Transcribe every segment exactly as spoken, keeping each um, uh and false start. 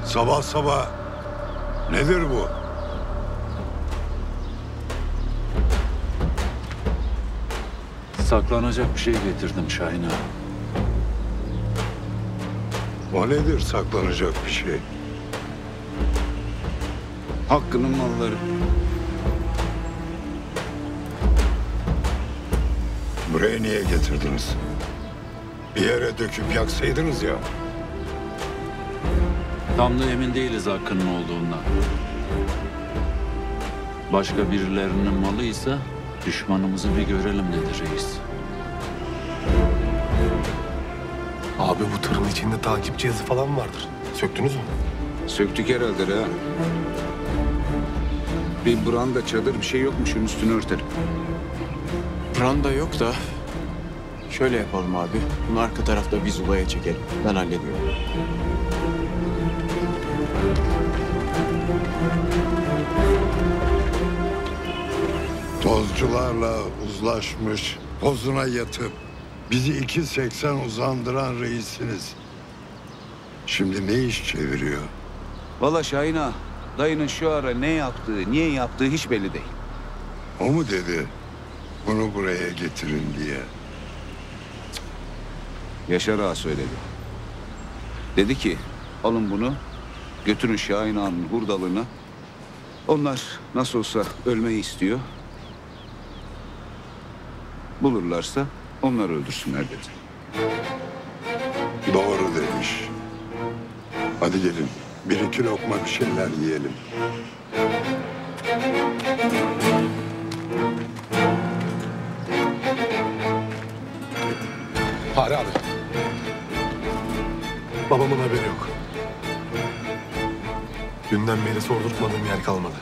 Sabah sabah nedir bu? Saklanacak bir şey getirdim Şahin ağa. O nedir saklanacak bir şey? Hakkı'nın malları. Buraya niye getirdiniz? Bir yere döküp yaksaydınız ya. Tam da emin değiliz Hakkı'nın olduğundan. Başka birilerinin malıysa düşmanımızı bir görelim dedi reis. Abi bu tırın içinde takip cihazı falan vardır. Söktünüz mü? Söktük herhalde ha. Bir branda, çadır bir şey yokmuşun üstünü örtelim. Branda yok da şöyle yapalım abi. Bunu arka tarafta biz Zula'ya çekelim. Ben hallediyorum. Tozcularla uzlaşmış, pozuna yatıp bizi iki seksen uzandıran reisiniz. Şimdi ne iş çeviriyor? Vallahi Şahin ağa, dayının şu ara ne yaptığı, niye yaptığı hiç belli değil. O mu dedi bunu buraya getirin diye? Yaşar ağa söyledi. Dedi ki alın bunu götürün Şahin ağanın hurdalığına. Onlar nasıl olsa ölmeyi istiyor. Bulurlarsa onlar öldürsünler dedi. Doğru demiş. Hadi gelin bir iki lokma bir şeyler yiyelim. Fahri abi. Babamın haberi yok. Dünden beri sordurtmadığım yer kalmadı.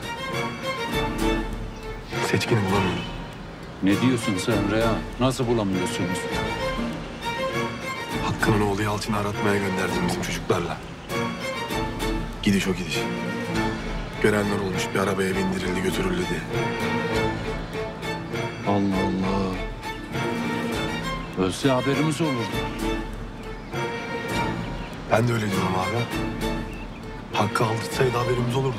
Seçkini bulamıyorum. Ne diyorsun sen Reha? Nasıl bulamıyorsunuz? Hakkı'nın oğlu Yalçın'ı aratmaya gönderdim bizim çocuklarla. Gidiş o gidiş. Görenler olmuş, bir arabaya bindirildi götürüldü diye. Allah Allah. Ölse haberimiz olurdu. Ben de öyle diyorum abi. Hakkı aldırsaydı haberimiz olurdu.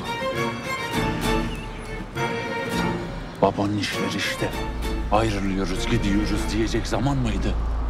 Babanın işleri işte. Ayrılıyoruz, gidiyoruz diyecek zaman mıydı?